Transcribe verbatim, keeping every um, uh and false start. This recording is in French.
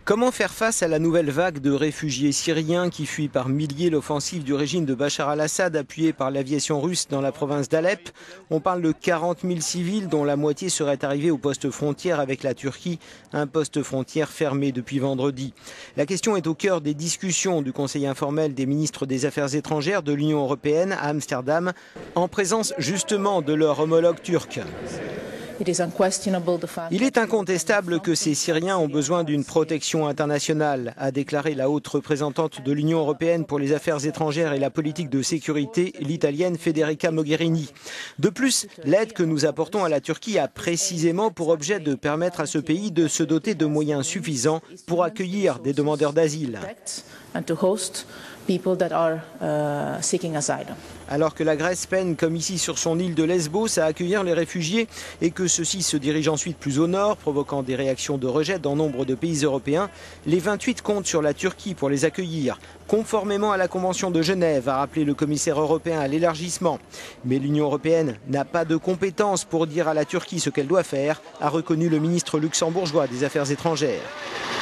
Comment faire face à la nouvelle vague de réfugiés syriens qui fuient par milliers l'offensive du régime de Bachar al-Assad appuyé par l'aviation russe dans la province d'Alep? On parle de quarante mille civils dont la moitié serait arrivée au poste frontière avec la Turquie, un poste frontière fermé depuis vendredi. La question est au cœur des discussions du Conseil informel des ministres des Affaires étrangères de l'Union européenne à Amsterdam, en présence justement de leur homologue turc. Il est incontestable que ces Syriens ont besoin d'une protection internationale, a déclaré la haute représentante de l'Union européenne pour les affaires étrangères et la politique de sécurité, l'italienne Federica Mogherini. De plus, l'aide que nous apportons à la Turquie a précisément pour objet de permettre à ce pays de se doter de moyens suffisants pour accueillir des demandeurs d'asile. Alors que la Grèce peine, comme ici sur son île de Lesbos, à accueillir les réfugiés et que ceux-ci se dirigent ensuite plus au nord, provoquant des réactions de rejet dans nombre de pays européens, les vingt-huit comptent sur la Turquie pour les accueillir, conformément à la Convention de Genève, a rappelé le commissaire européen à l'élargissement. Mais l'Union européenne n'a pas de compétences pour dire à la Turquie ce qu'elle doit faire, a reconnu le ministre luxembourgeois des Affaires étrangères.